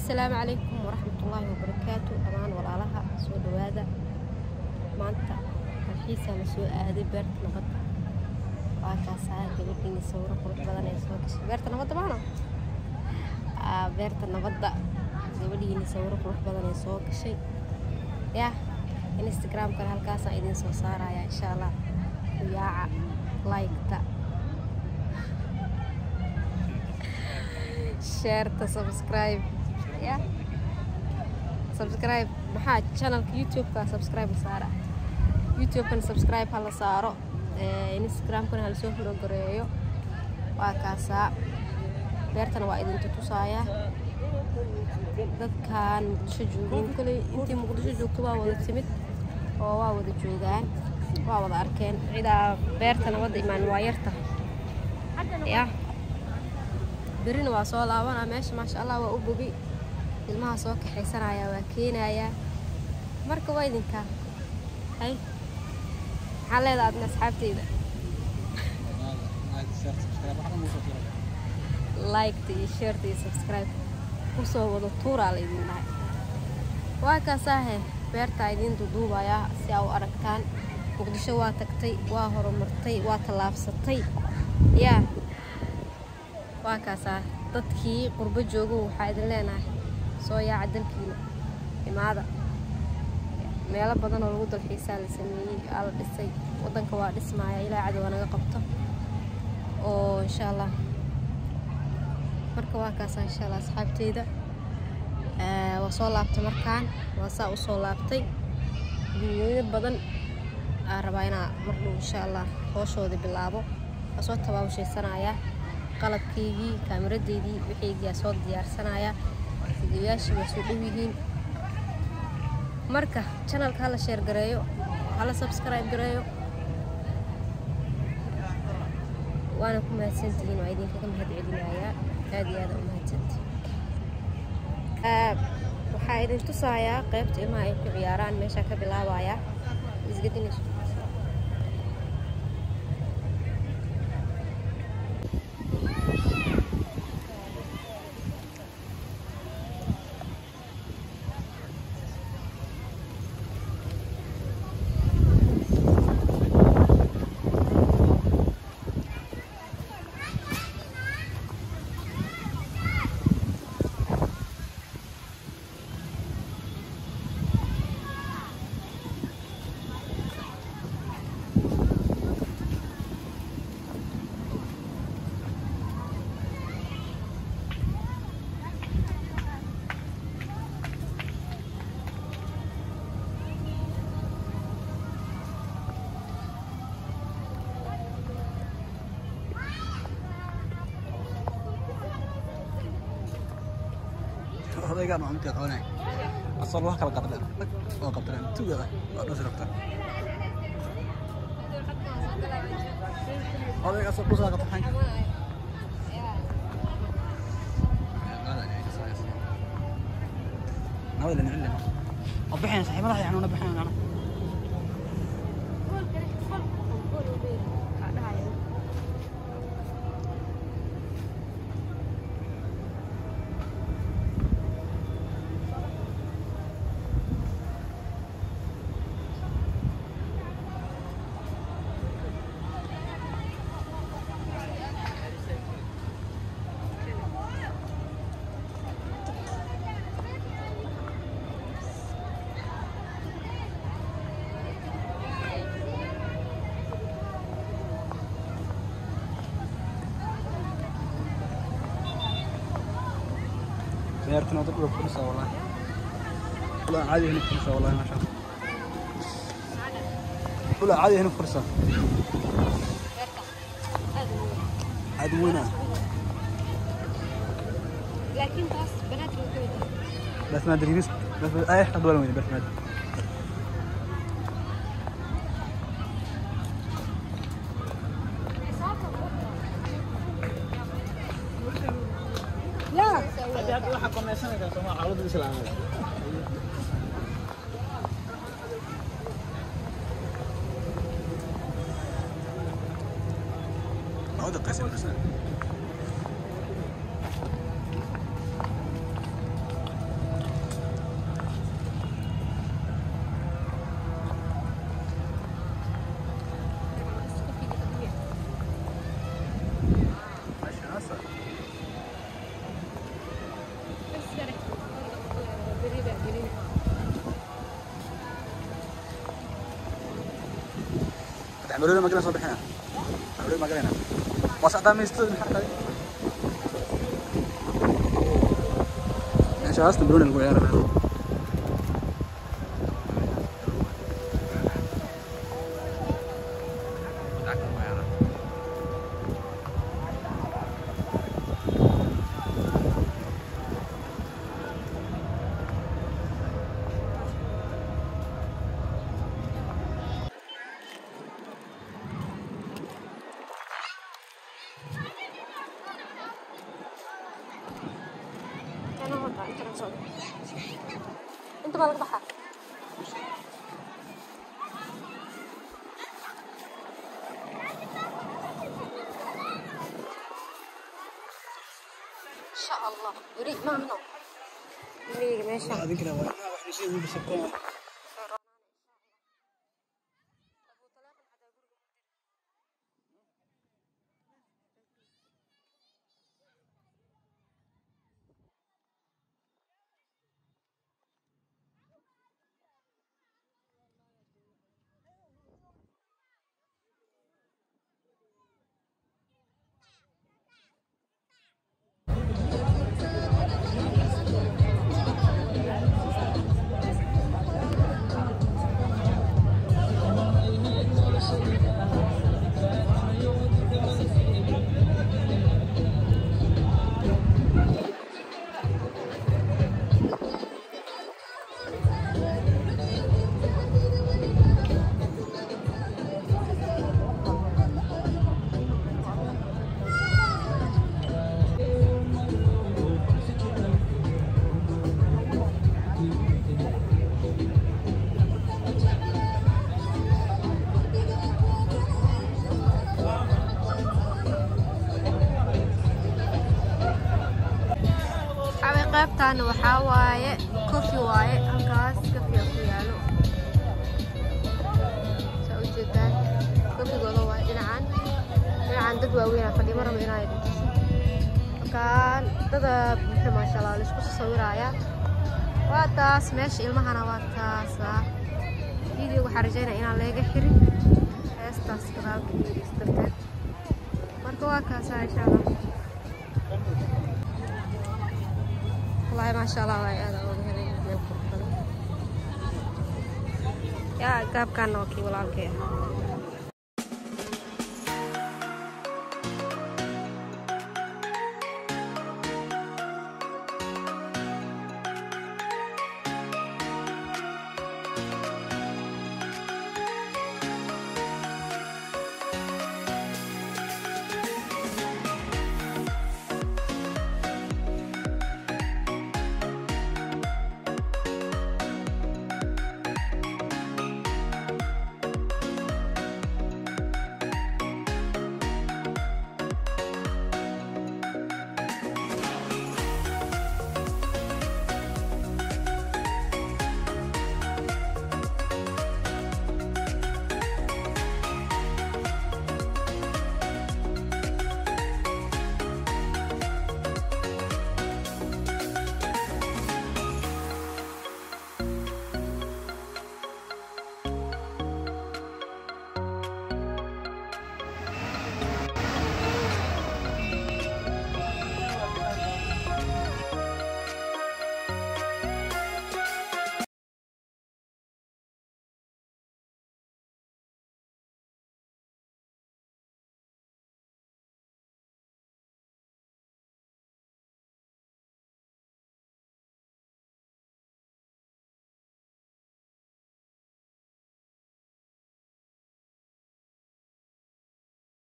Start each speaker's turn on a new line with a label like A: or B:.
A: السلام عليكم ورحمة الله وبركاته. أمان والله سو دوادا مانتا الحيسة لسوء هذه بيرت نبضة وكاسا قبلني صورة قرب بدن يسوق بيرت نبضة معنا بيرت نبضة قبلني صورة قرب بدن يسوق شيء يا انستغرام كان هالكاسا إذن سو صارا يا إن شاء الله ويا لايك تا شير تا سبسكرايب يا سبسكرايب محاج channel يوتيوب كا سبسكرايب صارا يوتيوب كان سبسكرايب هلا صاروا انستغرام كان هلا سوف نقرأيه وكاسا بيرتنا وايد انتو تصايا dadkan muqdisho joogeen kulay intii muqdisho joogto waa wada timid oo waa wada joogaan waa wada arkeen cida beertana wada imaan waa yarta ya برينا وصل أنا ماشي ما شاء الله وأبوي المها صوك حسنا يا وكينا يا مركب وايدين كان هاي حلا إذا عندنا أصحابتي إذا لايك تي شير تي سبسكرايب وصو وضو طور على إذن لايك واكا ساهل بيرتا إذن تدوبا يا سياو أركتان وقدشوا واتكتي واهرو مرتي واتلافستي يا وكاسا dadkii qurbo joogo waxa idin leenahay soo yaa dalkiina imaada meelo badan oo lagu dalxiisaa la sameeyay ala dhisay wadanka waa dhismaaya ilaa cad wanaga qabto oo insha Allah marka waa kaasa insha Allah asxaabteyda waa soo laabtay markaan waa saa u soo laabtay video badan rabaa inaan marno insha Allah hooshooda bilaabo soo tabaabashaysanaya qalabkeygii kaamiradeedii wixii soo diyaarsanaya fiidiyoyaashii waa soo dhawihiin marka channelka hala share gareeyo hala subscribe gareeyo waana ku mahadsantihiin oo idinkaga mahadcelinayaa aad iyo aad u mahadsantihiin waxaa idin tusayaa qaybta ilmaha ay ku ciyaaraan meesha ka bilaabaya isgadinayso
B: هذا كان عم تقولي أصل واحد قطران وقطران تو هذا أنا شربته هذا أصل بوسا قطران هذا اللي نعلم أبحين صحيح ما راح يعني نبحين أنا سيارتنا تقرب فرصة والله لا عادي هنا فرصة والله ما شاء الله لا عادي هنا فرصة عدونا
A: لكن بس بنات موجودة
B: بس ما ادري بس اي حد ولا وين بس ما ادري هذا واحد كوميسان كان سماه عروض الإسلام هذا قسم الإسلام بروني ما قلنا صبحنا بروني ما قلنا وسط دام يستوي الحركة دي إيش أصلا بروني الغيار هذا
A: انت مالك بحر ان شاء الله يريد ما منه يريد ماشي
B: هذيك لا واحد يصير بسكون
A: qaybtan waxa waaye coffee waaye halkaas coffee ku yaalo soo jeedaan coffee gooda waa dhinacan dad waaweyn fadhiyo marama inay kan dada ma sha Allah isku sawiraya waa taas meesha ilmahana waa taas video waxa rajaynaa inaan leega xirin heestaas kanaalka istarteed marka waa kaas insha Allah والله ما شاء الله هذا يا قاب كان نوكي ولا